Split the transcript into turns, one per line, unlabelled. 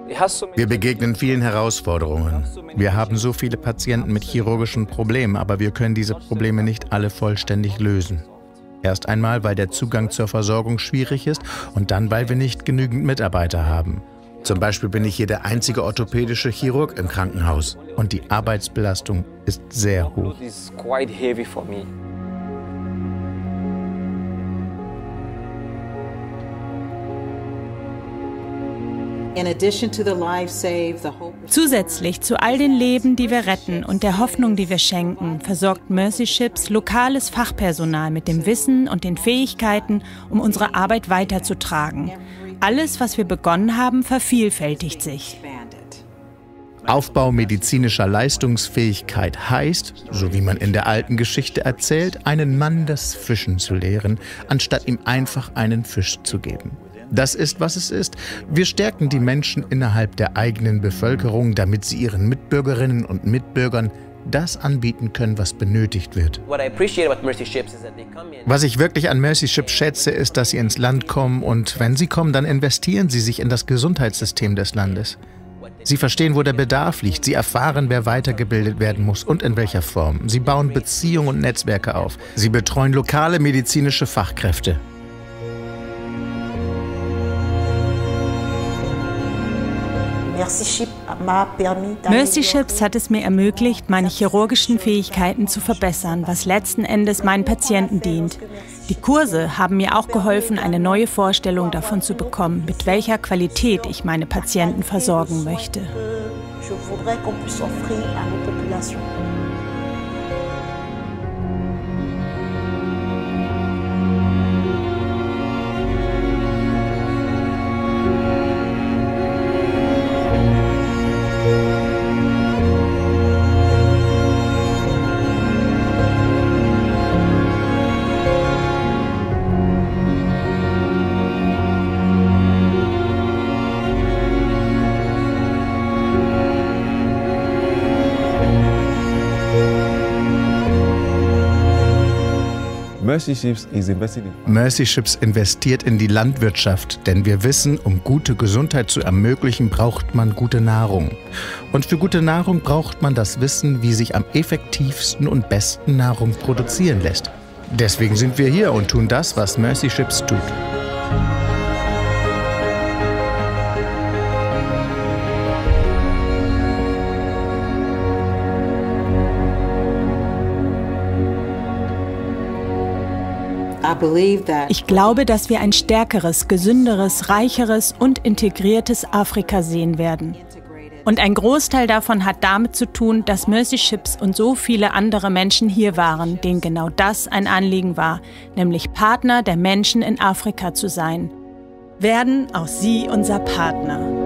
Wir begegnen vielen Herausforderungen. Wir haben so viele Patienten mit chirurgischen Problemen, aber wir können diese Probleme nicht alle vollständig lösen. Erst einmal, weil der Zugang zur Versorgung schwierig ist und dann, weil wir nicht genügend Mitarbeiter haben. Zum Beispiel bin ich hier der einzige orthopädische Chirurg im Krankenhaus und die Arbeitsbelastung ist sehr hoch.
Zusätzlich zu all den Leben, die wir retten und der Hoffnung, die wir schenken, versorgt Mercy Ships lokales Fachpersonal mit dem Wissen und den Fähigkeiten, um unsere Arbeit weiterzutragen. Alles, was wir begonnen haben, vervielfältigt sich.
Aufbau medizinischer Leistungsfähigkeit heißt, so wie man in der alten Geschichte erzählt, einen Mann das Fischen zu lehren, anstatt ihm einfach einen Fisch zu geben. Das ist, was es ist. Wir stärken die Menschen innerhalb der eigenen Bevölkerung, damit sie ihren Mitbürgerinnen und Mitbürgern das anbieten können, was benötigt wird. Was ich wirklich an Mercy Ships schätze, ist, dass sie ins Land kommen und wenn sie kommen, dann investieren sie sich in das Gesundheitssystem des Landes. Sie verstehen, wo der Bedarf liegt. Sie erfahren, wer weitergebildet werden muss und in welcher Form. Sie bauen Beziehungen und Netzwerke auf. Sie betreuen lokale medizinische Fachkräfte.
Mercy Ships hat es mir ermöglicht, meine chirurgischen Fähigkeiten zu verbessern, was letzten Endes meinen Patienten dient. Die Kurse haben mir auch geholfen, eine neue Vorstellung davon zu bekommen, mit welcher Qualität ich meine Patienten versorgen möchte.
Mercy Ships investiert in die Landwirtschaft, denn wir wissen, um gute Gesundheit zu ermöglichen, braucht man gute Nahrung. Und für gute Nahrung braucht man das Wissen, wie sich am effektivsten und besten Nahrung produzieren lässt. Deswegen sind wir hier und tun das, was Mercy Ships tut.
Ich glaube, dass wir ein stärkeres, gesünderes, reicheres und integriertes Afrika sehen werden. Und ein Großteil davon hat damit zu tun, dass Mercy Ships und so viele andere Menschen hier waren, denen genau das ein Anliegen war, nämlich Partner der Menschen in Afrika zu sein. Werden auch Sie unser Partner.